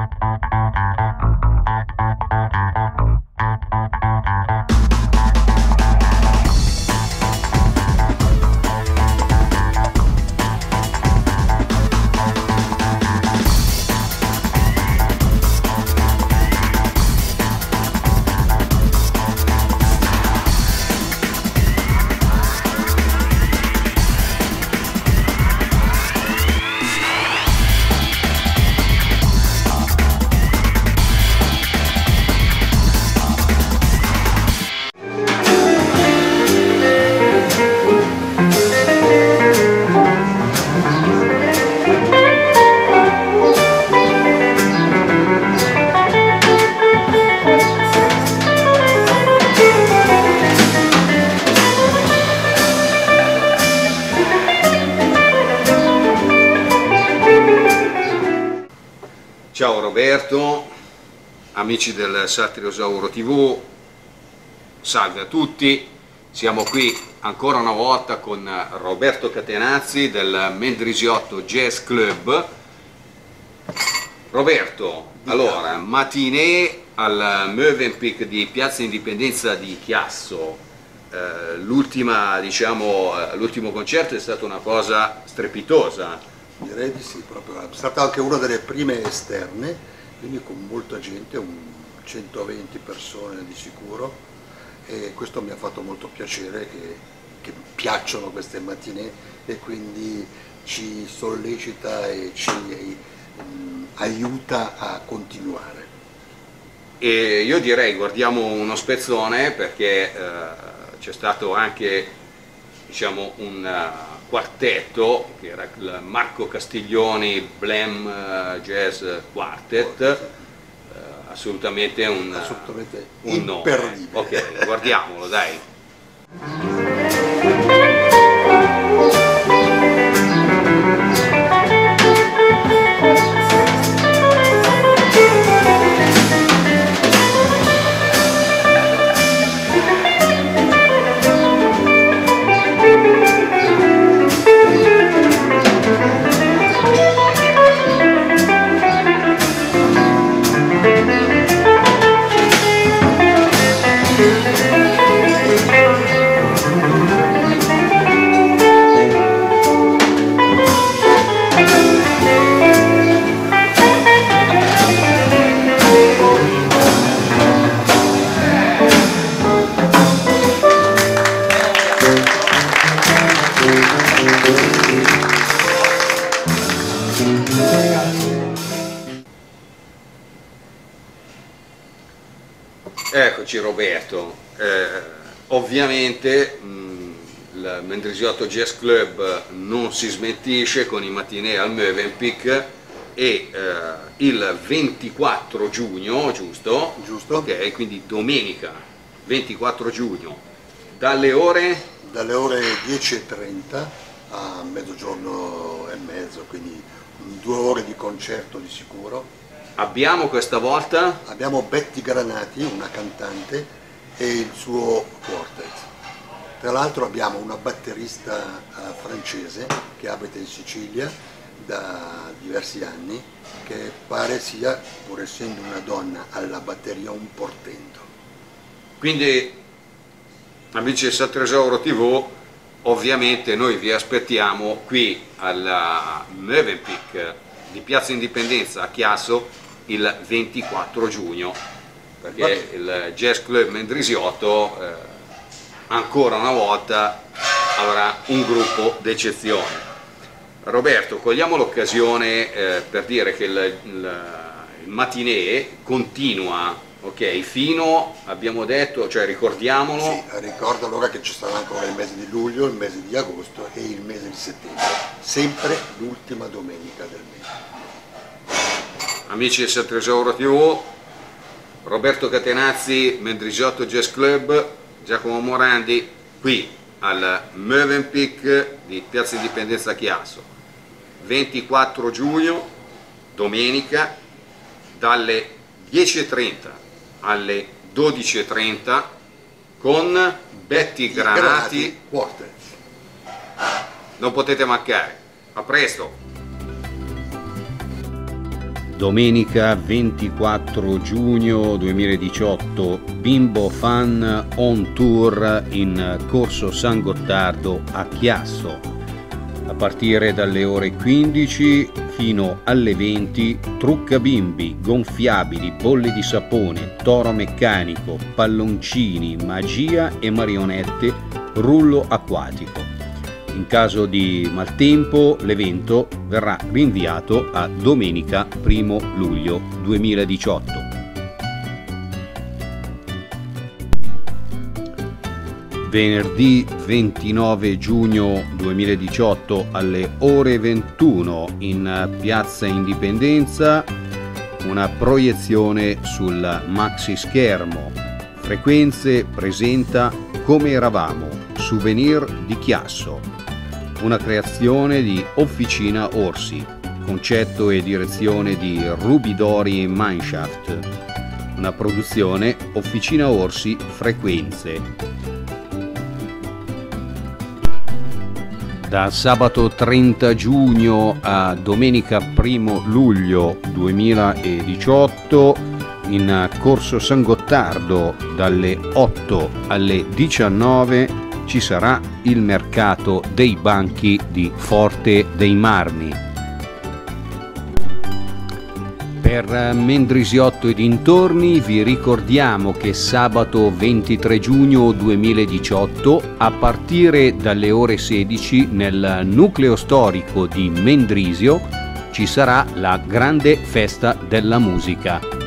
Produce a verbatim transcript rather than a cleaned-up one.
Ciao Roberto, amici del Satriosauro tivù, salve a tutti, siamo qui ancora una volta con Roberto Catenazzi del Mendrisiotto Jazz Club. Roberto, allora, matinée al Mövenpick di Piazza Indipendenza di Chiasso, eh, l'ultima, diciamo, l'ultimo concerto è stata una cosa strepitosa. Direi di sì, proprio. È stata anche una delle prime esterne, quindi con molta gente, un centoventi persone di sicuro, e questo mi ha fatto molto piacere che, che piacciono queste matinee e quindi ci sollecita e ci um, aiuta a continuare. E io direi guardiamo uno spezzone perché eh, c'è stato anche, diciamo, un quartetto che era il Marco Castiglioni Blam Jazz Quartet, eh, assolutamente un, assolutamente un nome. Imperdibile. Ok, guardiamolo, dai. Eccoci Roberto, eh, ovviamente mh, il Mendrisiotto Jazz Club non si smentisce con i matinee al Mövenpick e eh, il ventiquattro giugno, giusto? Giusto. Ok, quindi domenica ventiquattro giugno, dalle ore? Dalle ore dieci e trenta a mezzogiorno e mezzo, quindi due ore di concerto di sicuro. Abbiamo questa volta? Abbiamo Betty Granati, una cantante, e il suo quartet. Tra l'altro abbiamo una batterista uh, francese che abita in Sicilia da diversi anni, che pare sia, pur essendo una donna, alla batteria un portento. Quindi, amici del Satriosauro tivù, ovviamente noi vi aspettiamo qui al Mövenpick di Piazza Indipendenza a Chiasso il ventiquattro giugno, perché il Jazz Club Mendrisiotto eh, ancora una volta avrà un gruppo d'eccezione. Roberto, cogliamo l'occasione eh, per dire che il, il, il matinee continua, ok, fino, abbiamo detto, cioè ricordiamolo. Sì, ricordo allora che ci sarà ancora il mese di luglio, il mese di agosto e il mese di settembre, sempre l'ultima domenica del mese. Amici del Satriosauro tivù, Roberto Catenazzi, Mendrisiotto Jazz Club, Giacomo Morandi, qui al Mövenpick di Piazza Indipendenza Chiasso, ventiquattro giugno, domenica, dalle dieci e trenta alle dodici e trenta con Betty Granati Quartet. Non potete mancare. A presto! Domenica ventiquattro giugno duemiladiciotto, Bimbo Fan on tour in Corso San Gottardo a Chiasso. A partire dalle ore quindici fino alle venti, trucca bimbi, gonfiabili, bolle di sapone, toro meccanico, palloncini, magia e marionette, rullo acquatico. In caso di maltempo, l'evento verrà rinviato a domenica primo luglio duemiladiciotto. Venerdì ventinove giugno duemiladiciotto alle ore ventuno in Piazza Indipendenza, una proiezione sul maxi schermo. Frequenze presenta Come eravamo, souvenir di Chiasso, una creazione di Officina Orsi, concetto e direzione di Rubidori Mineshaft, una produzione Officina Orsi Frequenze. Da sabato trenta giugno a domenica primo luglio duemiladiciotto in Corso San Gottardo dalle otto alle diciannove ci sarà il mercato dei banchi di Forte dei Marmi. Per Mendrisiotto e dintorni vi ricordiamo che sabato ventitré giugno duemiladiciotto a partire dalle ore sedici nel nucleo storico di Mendrisio ci sarà la grande festa della musica.